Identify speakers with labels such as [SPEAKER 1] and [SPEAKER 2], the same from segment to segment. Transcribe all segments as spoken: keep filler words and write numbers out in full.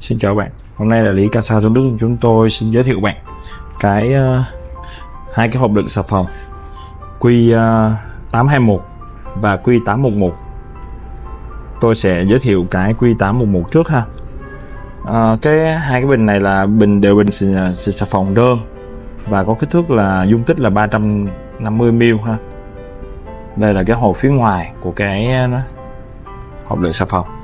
[SPEAKER 1] Xin chào bạn, hôm nay là Lý Casa Thủ Đức. Chúng tôi xin giới thiệu bạn cái uh, hai cái hộp đựng xà phòng Q uh, tám hai mốt và Q tám một một. Tôi sẽ giới thiệu cái Q tám một một trước ha. Uh, cái hai cái bình này là bình đều bình xịt xà phòng đơn và có kích thước là dung tích là ba trăm năm mươi mi li lít ha. Đây là cái hộp phía ngoài của cái uh, hộp đựng xà phòng.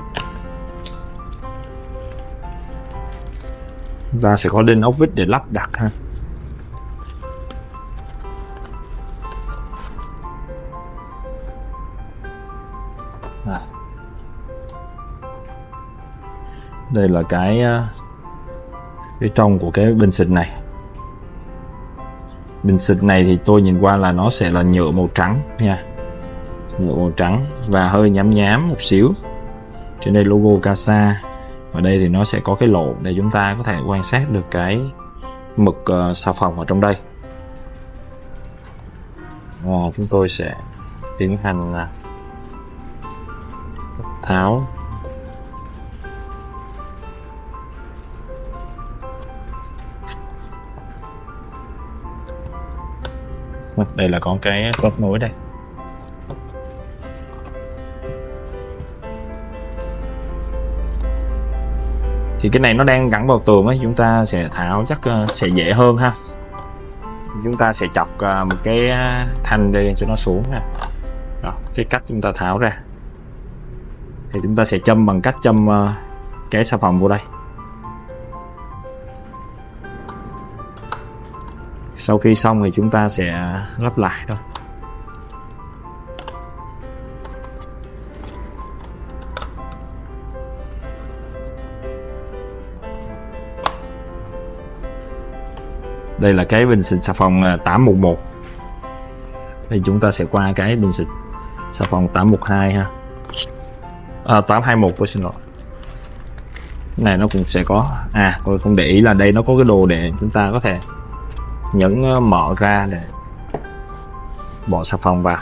[SPEAKER 1] Ta sẽ có đinh ốc vít để lắp đặt ha. À. Đây là cái cái trong của cái bình xịt này. Bình xịt này thì tôi nhìn qua là nó sẽ là nhựa màu trắng nha, nhựa màu trắng và hơi nhám nhám một xíu. Trên đây logo Casa. Ở đây thì nó sẽ có cái lỗ để chúng ta có thể quan sát được cái mực uh, xà phòng ở trong đây. Và chúng tôi sẽ tiến hành uh, tháo. Đây là có cái kết nối đây. Thì cái này nó đang gắn vào tường ấy, chúng ta sẽ tháo chắc sẽ dễ hơn ha. Chúng ta sẽ chọc một cái thanh đây cho nó xuống ha. Đó, cái cách chúng ta tháo ra thì chúng ta sẽ châm bằng cách châm cái xà phòng vô đây. Sau khi xong thì chúng ta sẽ lắp lại thôi. Đây là cái bình xịt xà phòng tám một một. Thì chúng ta sẽ qua cái bình xịt xà phòng tám một hai ha. À, tám hai mốt tôi xin lỗi. Cái này nó cũng sẽ có. À, tôi không để ý là đây nó có cái đồ để chúng ta có thể nhấn mở ra để bỏ xà phòng vào.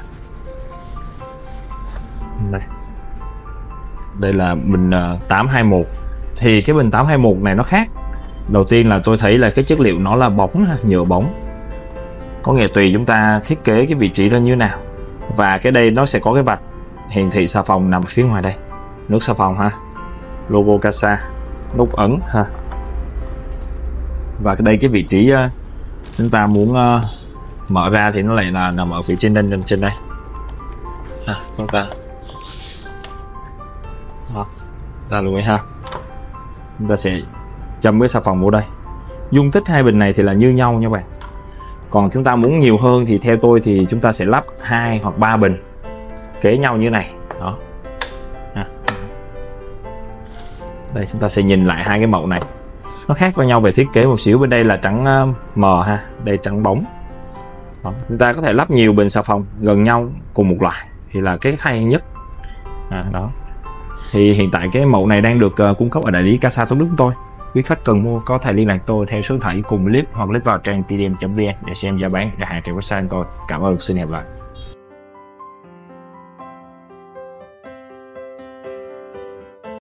[SPEAKER 1] Đây. Đây là bình tám hai mốt. Thì cái bình tám hai mốt này nó khác. Đầu tiên là tôi thấy là cái chất liệu nó là bóng, nhựa bóng. Có nghĩa tùy chúng ta thiết kế cái vị trí nó như nào. Và cái đây nó sẽ có cái vạch hiển thị xà phòng nằm phía ngoài đây. Nước xà phòng ha. Logo Casa, nút ấn ha. Và cái đây cái vị trí uh, chúng ta muốn uh, mở ra thì nó lại là nằm ở phía trên đây, trên, trên đây. À, chúng ta Đó, ra luôn ha. Chúng ta sẽ châm cái xà phòng vô đây. Dung tích hai bình này thì là như nhau nha bạn. Còn chúng ta muốn nhiều hơn thì theo tôi thì chúng ta sẽ lắp hai hoặc ba bình kế nhau như này. Đó. À. Đây chúng ta sẽ nhìn lại hai cái mẫu này. Nó khác với nhau về thiết kế một xíu. Bên đây là trắng mờ ha, đây trắng bóng. Đó. Chúng ta có thể lắp nhiều bình xà phòng gần nhau cùng một loại thì là cái hay nhất. À, đó. Thì hiện tại cái mẫu này đang được uh, cung cấp ở đại lý Casa Thủ Đức tôi. Quý khách cần mua có thể liên lạc tôi theo số điện thoại cùng clip hoặc click vào trang tdm chấm vn để xem giá bán đặt hàng trên website tôi. Cảm ơn, xin hẹn gặp lại.